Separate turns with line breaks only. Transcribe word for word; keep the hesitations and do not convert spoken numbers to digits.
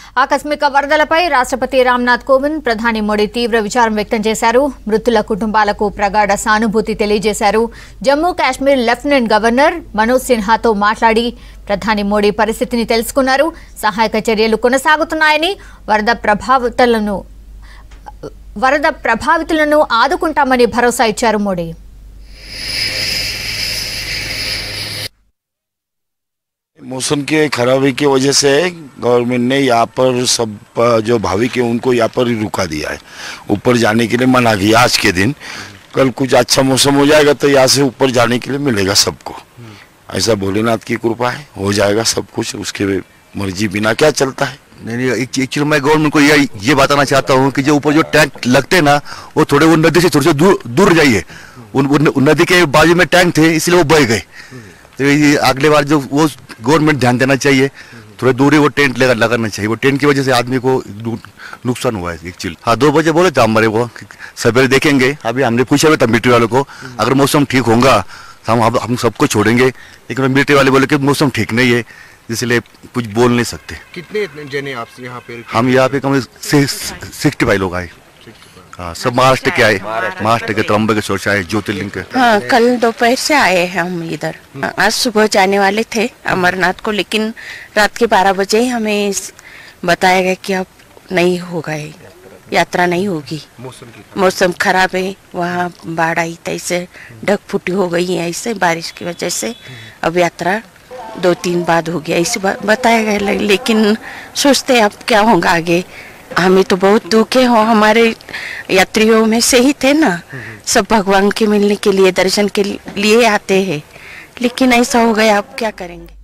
ఆకస్మిక వరదలపై రాష్ట్రపతి రామ్నాథ్ కోవింద్, ప్రధాని మోడీ తీవ్ర విచారం వ్యక్తం చేశారు. మృతుల కుటుంబాలకు ప్రగాఢ సానుభూతి తెలియజేశారు. జమ్మూ కాశ్మీర్ లెఫ్టినెంట్ గవర్నర్ మనోజ్ సిన్హాతో మాట్లాడి ప్రధాని మోడీ పరిస్థితిని తెలుసుకున్నారు. సహాయక చర్యలు కొనసాగుతున్నాయని, వరద ప్రభావితులను వరద ప్రభావితులను ఆదుకుంటామని భరోసా ఇచ్చారు మోడీ.
मौसम के खराबी की वजह से गवर्नमेंट ने यहाँ पर सब जो भाविक है उनको यहाँ पर ही रुका दिया है, ऊपर जाने के लिए मना किया आज के दिन। कल कुछ अच्छा मौसम हो जाएगा तो यहाँ से ऊपर जाने के लिए मिलेगा सबको। ऐसा भोलेनाथ की कृपा है, हो जाएगा सब कुछ, उसके मर्जी बिना क्या चलता है।
नहीं नहीं एक्चुअली मैं गवर्नमेंट को ये ये बताना चाहता हूँ कि जो ऊपर जो टैंक लगते हैं ना, वो थोड़े वो नदी से थोड़े से दूर दूर जाइए। उन, उन नदी के बाजू में टैंक थे इसलिए वो बह गए। तो ये अगले बार जो वो गवर्नमेंट ध्यान देना चाहिए, थोड़े दूरी वो टेंट लगा लगाना चाहिए। वो टेंट की वजह से आदमी को नुकसान हुआ है एक्चुअली। हाँ, दो बजे बोले थे हमारे को सवेरे देखेंगे। अभी हमने पूछा हुआ था मिलिट्री वालों को, अगर मौसम ठीक होगा तो हम हम सबको छोड़ेंगे, लेकिन मिलिट्री वाले बोले कि मौसम ठीक नहीं है, इसलिए कुछ बोल नहीं सकते।
कितने जने आप यहाँ पे?
हम यहाँ पे कम सिक्सटी फाइव लोग आए। हाँ, सब महाराष्ट्र के आए, महाराष्ट्र के त्र्यंबकेश्वर से आए, ज्योतिर्लिंग के।
हाँ, कल दोपहर से आए हैं हम इधर। आज सुबह जाने वाले थे अमरनाथ को, लेकिन रात के बारह बजे हमें बताया गया कि अब नहीं होगा, यात्रा नहीं होगी।
मौसम की
मौसम खराब है, वहाँ बाढ़ आई तो ऐसे ढक फुटी हो गई है, ऐसे बारिश की वजह से अब यात्रा दो तीन बाद हो गया ऐसे बताया गया। लेकिन सोचते अब क्या होगा आगे। हमें तो बहुत दुख है, हो हमारे यात्रियों में से ही थे ना, सब भगवान के मिलने के लिए, दर्शन के लिए आते हैं, लेकिन ऐसा हो गया, अब क्या करेंगे।